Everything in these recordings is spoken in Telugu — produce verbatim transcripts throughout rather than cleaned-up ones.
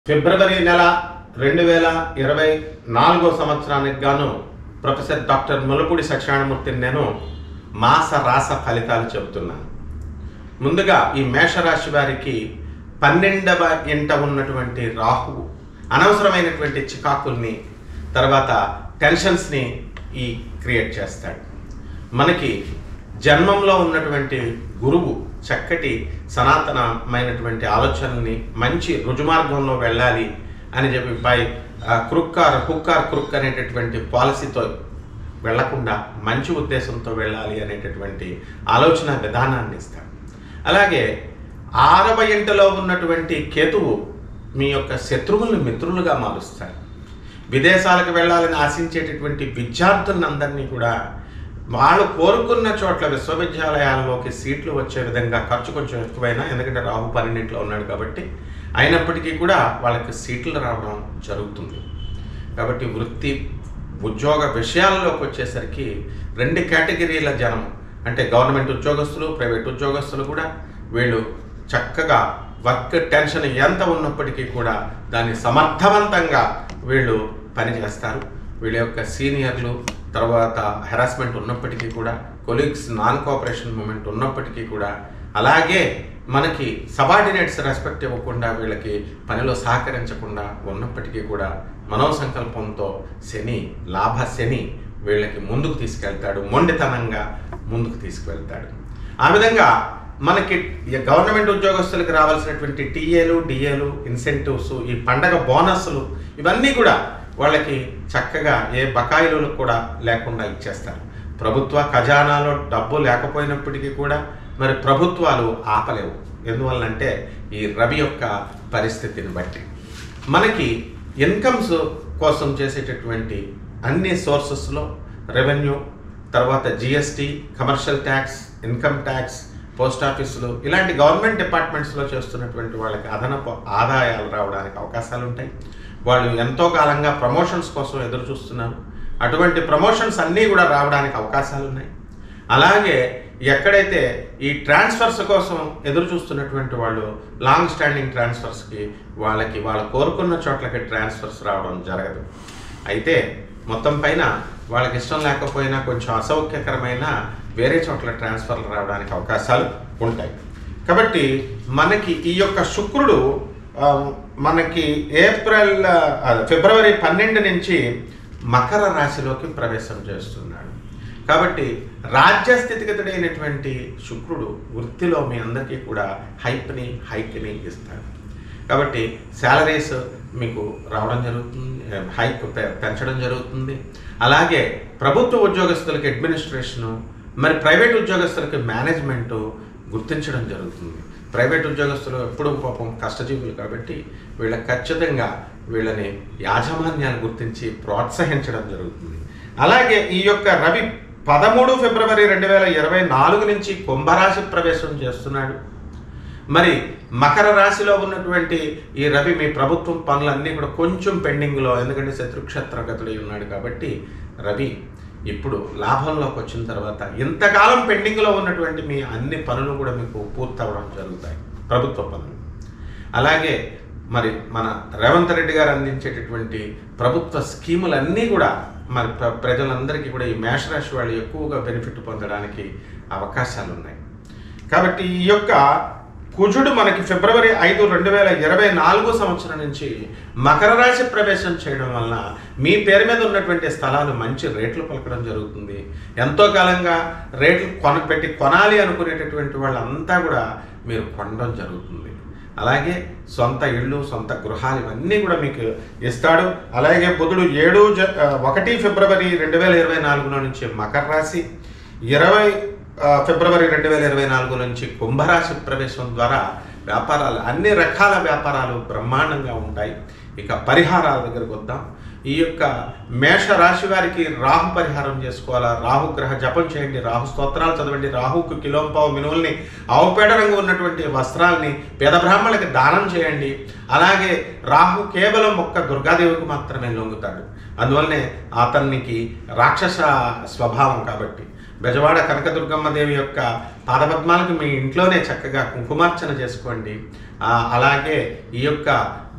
ఫిబ్రవరి నెల రెండు వేల ఇరవై నాలుగో సంవత్సరానికి గాను ప్రొఫెసర్ డాక్టర్ ములపూడి సత్యనారాయణమూర్తిని నేను మాస రాస ఫలితాలు చెబుతున్నాను. ముందుగా ఈ మేషరాశి వారికి పన్నెండవ ఇంట ఉన్నటువంటి రాహువు అనవసరమైనటువంటి చికాకుల్ని తర్వాత టెన్షన్స్ని ఈ క్రియేట్ చేస్తాడు. మనకి జన్మంలో ఉన్నటువంటి గురువు చక్కటి సనాతనమైనటువంటి ఆలోచనల్ని మంచి రుజుమార్గంలో వెళ్ళాలి అని చెప్పి బై క్రుక్కార్ హుక్కార్ క్రుక్ అనేటటువంటి పాలసీతో వెళ్లకుండా మంచి ఉద్దేశంతో వెళ్ళాలి అనేటటువంటి ఆలోచన విధానాన్ని ఇస్తాడు. అలాగే ఆరవ ఇంటలో ఉన్నటువంటి కేతువు మీ యొక్క శత్రువులను మిత్రులుగా మారుస్తాడు. విదేశాలకు వెళ్ళాలని ఆశించేటటువంటి విద్యార్థులందరినీ కూడా వాళ్ళు కోరుకున్న చోట్ల విశ్వవిద్యాలయాల్లోకి సీట్లు వచ్చే విధంగా ఖర్చు కొంచెం ఎక్కువైనా, ఎందుకంటే రాహు పన్నెండింట్లో ఉన్నాడు కాబట్టి, అయినప్పటికీ కూడా వాళ్ళకి సీట్లు రావడం జరుగుతుంది. కాబట్టి వృత్తి ఉద్యోగ విషయాల్లోకి వచ్చేసరికి రెండు కేటగిరీల జనం, అంటే గవర్నమెంట్ ఉద్యోగస్తులు, ప్రైవేట్ ఉద్యోగస్తులు కూడా వీళ్ళు చక్కగా వర్క్ టెన్షన్ ఎంత ఉన్నప్పటికీ కూడా దాన్ని సమర్థవంతంగా వీళ్ళు పనిచేస్తారు. వీళ్ళ యొక్క సీనియర్లు తర్వాత హెరాస్మెంట్ ఉన్నప్పటికీ కూడా, కొలీగ్స్ నాన్ కోఆపరేషన్ మూమెంట్ ఉన్నప్పటికీ కూడా, అలాగే మనకి సబార్డినేట్స్ రెస్పెక్ట్ ఇవ్వకుండా వీళ్ళకి పనిలో సహకరించకుండా ఉన్నప్పటికీ కూడా మనోసంకల్పంతో శని లాభ శని వీళ్ళకి ముందుకు తీసుకెళ్తాడు, మొండితనంగా ముందుకు తీసుకువెళ్తాడు. ఆ విధంగా మనకి గవర్నమెంట్ ఉద్యోగస్తులకు రావాల్సినటువంటి టీఏలు డిఏలు ఇన్సెంటివ్స్, ఈ పండగ బోనస్లు ఇవన్నీ కూడా వాళ్ళకి చక్కగా ఏ బకాయిలు కూడా లేకుండా ఇచ్చేస్తారు. ప్రభుత్వ ఖజానాలో డబ్బు లేకపోయినప్పటికీ కూడా మరి ప్రభుత్వాలు ఆపలేవు. ఎందువల్లంటే ఈ రవి యొక్క పరిస్థితిని బట్టి మనకి ఇన్కమ్స్ కోసం చేసేటటువంటి అన్ని సోర్సెస్లో రెవెన్యూ, తర్వాత GST, commercial tax, income tax, post ఆఫీసులు ఇలాంటి గవర్నమెంట్ డిపార్ట్మెంట్స్లో చేస్తున్నటువంటి వాళ్ళకి అదనపు ఆదాయాలు రావడానికి అవకాశాలు ఉంటాయి. వాళ్ళు ఎంతో కాలంగా ప్రమోషన్స్ కోసం ఎదురు చూస్తున్నారు. అటువంటి ప్రమోషన్స్ అన్నీ కూడా రావడానికి అవకాశాలు ఉన్నాయి. అలాగే ఎక్కడైతే ఈ ట్రాన్స్ఫర్స్ కోసం ఎదురు చూస్తున్నటువంటి వాళ్ళు లాంగ్ స్టాండింగ్ ట్రాన్స్ఫర్స్కి వాళ్ళకి వాళ్ళు కోరుకున్న చోట్లకి ట్రాన్స్ఫర్స్ రావడం జరగదు. అయితే మొత్తం పైన వాళ్ళకి ఇష్టం లేకపోయినా కొంచెం అసౌక్యకరమైన వేరే చోట్ల ట్రాన్స్ఫర్లు రావడానికి అవకాశాలు ఉంటాయి. కాబట్టి మనకి ఈ యొక్క శుక్రుడు మనకి ఏప్రిల్ ఫిబ్రవరి పన్నెండు నుంచి మకర రాశిలోకి ప్రవేశం చేస్తున్నాడు. కాబట్టి రాజ్యస్థితిగతుడైనటువంటి శుక్రుడు వృత్తిలో మీ అందరికీ కూడా హైప్ని హైక్ని ఇస్తాడు. కాబట్టి శాలరీస్ మీకు రావడం జరుగుతుంది, హైక్ పెంచడం జరుగుతుంది. అలాగే ప్రభుత్వ ఉద్యోగస్తులకి అడ్మినిస్ట్రేషను, మరి ప్రైవేట్ ఉద్యోగస్తులకి మేనేజ్మెంటు గుర్తించడం జరుగుతుంది. ప్రైవేట్ ఉద్యోగస్తులు ఎప్పుడూ పాపం కష్టజీవులు కాబట్టి వీళ్ళకి ఖచ్చితంగా వీళ్ళని యాజమాన్యాలు గుర్తించి ప్రోత్సహించడం జరుగుతుంది. అలాగే ఈ యొక్క రవి పదమూడు ఫిబ్రవరి రెండు వేల ఇరవై నాలుగు నుంచి కుంభరాశి ప్రవేశం చేస్తున్నాడు. మరి మకర రాశిలో ఉన్నటువంటి ఈ రవి మీ ప్రభుత్వం పనులన్నీ కూడా కొంచెం పెండింగ్లో, ఎందుకంటే శత్రుక్షేత్రగతుడై ఉన్నాడు కాబట్టి రవి ఇప్పుడు లాభంలోకి వచ్చిన తర్వాత ఇంతకాలం పెండింగ్లో ఉన్నటువంటి మీ అన్ని పనులు కూడా మీకు పూర్తవడం జరుగుతాయి, ప్రభుత్వ పనులు. అలాగే మరి మన రేవంత్ రెడ్డి గారు అందించేటటువంటి ప్రభుత్వ స్కీములన్నీ కూడా మరి ప్రజలందరికీ కూడా ఈ మేషరాశి వాళ్ళు ఎక్కువగా బెనిఫిట్ పొందడానికి అవకాశాలు ఉన్నాయి. కాబట్టి ఈ యొక్క కుజుడు మనకి ఫిబ్రవరి ఐదు రెండు వేల ఇరవై నాలుగో సంవత్సరం నుంచి మకర రాశి ప్రవేశం చేయడం వలన మీ పేరు మీద ఉన్నటువంటి స్థలాలు మంచి రేట్లు పలకడం జరుగుతుంది. ఎంతో కాలంగా రేట్లు కొన పెట్టి కొనాలి అనుకునేటటువంటి వాళ్ళంతా కూడా మీరు కొనడం జరుగుతుంది. అలాగే సొంత ఇళ్ళు, సొంత గృహాలు ఇవన్నీ కూడా మీకు ఇస్తాడు. అలాగే బుధుడు ఏడు ఒకటి ఫిబ్రవరి రెండు వేల ఇరవై నాలుగులో నుంచి మకర రాశి, ఇరవై ఫిబ్రవరి రెండు వేల ఇరవై నాలుగు నుంచి కుంభరాశి ప్రవేశం ద్వారా వ్యాపారాలు అన్ని రకాల వ్యాపారాలు బ్రహ్మాండంగా ఉంటాయి. ఇక పరిహారాల దగ్గరకు వద్దాం. ఈ యొక్క మేష రాశి వారికి రాహు పరిహారం చేసుకోవాలా, రాహుగ్రహ జపం చేయండి, రాహు స్తోత్రాలు చదవండి, రాహుకు కిలోంపావు మినువుల్ని ఆవుపేడ రంగు ఉన్నటువంటి వస్త్రాల్ని పేద బ్రాహ్మణులకి దానం చేయండి. అలాగే రాహు కేవలం ఒక్క దుర్గాదేవికి మాత్రమే లొంగుతాడు. అందువల్లనే అతనికి రాక్షస స్వభావం కాబట్టి బెజవాడ కనకదుర్గమ్మ దేవి యొక్క పాదపద్మాలకు మీ ఇంట్లోనే చక్కగా కుంకుమార్చన చేసుకోండి. అలాగే ఈ యొక్క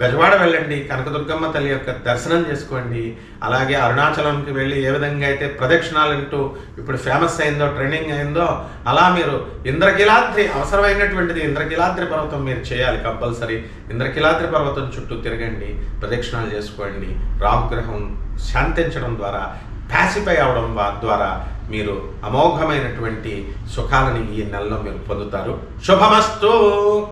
బెజవాడ వెళ్ళండి, కనకదుర్గమ్మ తల్లి యొక్క దర్శనం చేసుకోండి. అలాగే అరుణాచలంకి వెళ్ళి ఏ విధంగా అయితే ప్రదక్షిణాలు అంటూ ఇప్పుడు ఫేమస్ అయిందో, ట్రెండింగ్ అయిందో, అలా మీరు ఇంద్రకీలాద్రి అవసరమైనటువంటిది ఇంద్రకీలాద్రి పర్వతం మీరు చేయాలి కంపల్సరీ. ఇంద్రకీలాద్రి పర్వతం చుట్టూ తిరగండి, ప్రదక్షిణాలు చేసుకోండి. రాహుగ్రహం శాంతించడం ద్వారా, ప్యాసిఫై అవడం ద్వారా మీరు అమోఘమైనటువంటి సుఖాలని ఈ నెలలో మీరు పొందుతారు. శుభమస్తు.